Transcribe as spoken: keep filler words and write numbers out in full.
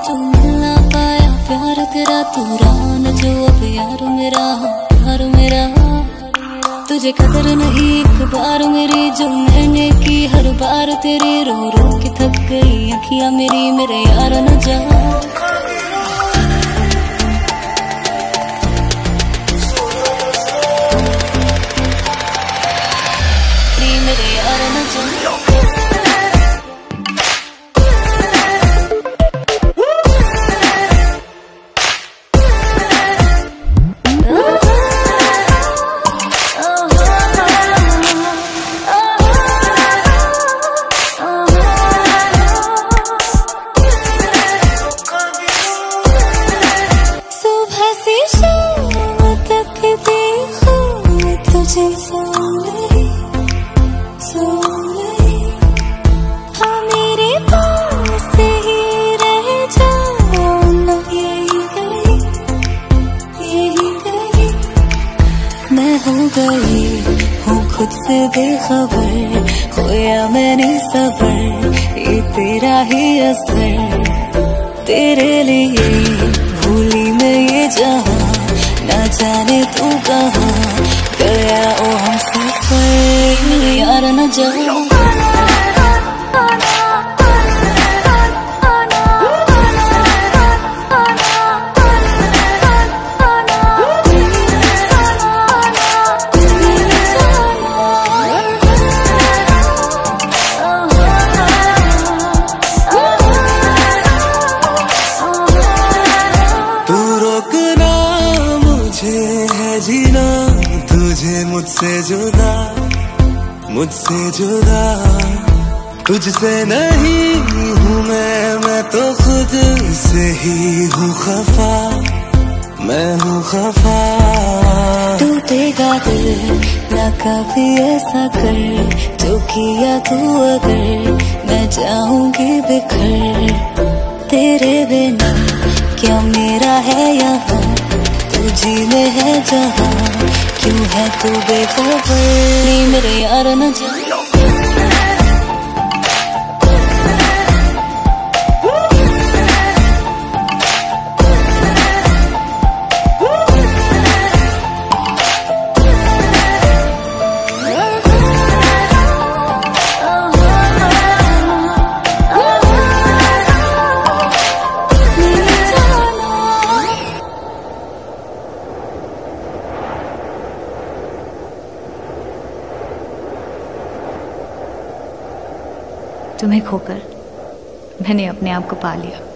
तू मिलना पाया प्यार तेरा, तू रहा न जो अब यार मेरा, प्यार मेरा। तुझे कदर नहीं एक बार मेरी जो मैंने की, हर बार तेरी रो रो के थक गई अखियां मेरी, मेरे यार न जा। मेरे यार न जा। मैं हो गई हूँ खुद से बेखबर, खोया मैंने सबर, ये तेरा ही असर। तेरे लिए भूली मैं ये जहाँ, ना जाने तू कहाँ गया ओ हम सफर, यार न जा। जीना तुझे मुझसे जुदा, मुझसे जुदा, तुझसे नहीं हूँ मैं, मैं तो खुद से ही हूँ खफा, मैं हूँ खफा। टूटेगा दिल ना कभी ऐसा कर, जो किया तू अगर, मैं जाऊंगी बिखर। तेरे बिना क्या मेरा है यहाँ, तुझी में है जहाँ, क्यों है तू बेखबर, मेरे यार न जा। तुम्हें खोकर मैंने अपने आप को पा लिया।